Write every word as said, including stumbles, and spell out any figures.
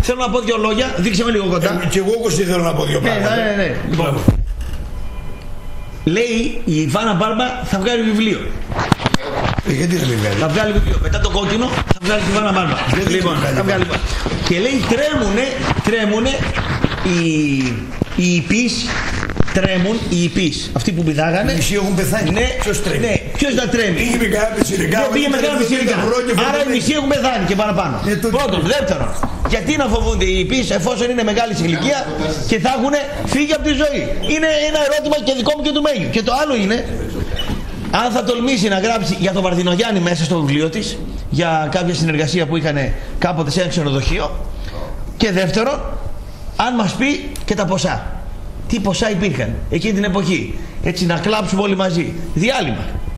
θέλω να πω δύο λόγια, δείξε με λίγο κοντά. Ε, και εγώ όπως θέλω να πω δύο πράγματα. Ναι, ναι, ναι. Λοιπόν, λέει η Ιβάνα Μπάρμπα θα βγάλει βιβλίο. Ε, γιατί δεν βγάλει. Θα βγάλει βιβλίο. Μετά το κόκκινο θα βγάλει τη Ιβάνα Μπάρμπα. Λοιπόν, θα βγάλει. Και λέει τρέμουνε, τρέμουνε οι, οι υπείς, τρέμουν οι υπείς. Αυτοί που πηδάγανε. Οι μισοί έχουν πεθάνει. Ναι, ποιος τρέμει. Ναι, ποιος να τρέμει. Πήγε με κανένα πιτσιρικά. Δεν πήγε με κανένα πιτσιρικά. Άρα οι μισοί έχουν πεθάνει και παραπάνω. Ε, πρώτον, δεύτερον, γιατί να φοβούνται οι υπείς εφόσον είναι μεγάλη ηλικία και θα έχουν φύγει από τη ζωή. Είναι ένα ερώτημα και δικό μου και του Μέγιου. Και το άλλο είναι, αν θα τολμήσει να γράψει για τον Βαρδινογιάννη μέσα στο βιβλίο της, για κάποια συνεργασία που είχαν κάποτε σε ένα ξενοδοχείο. Και δεύτερον, αν μας πει και τα ποσά. Τι ποσά υπήρχαν εκείνη την εποχή. Έτσι να κλάψουμε όλοι μαζί. Διάλειμμα.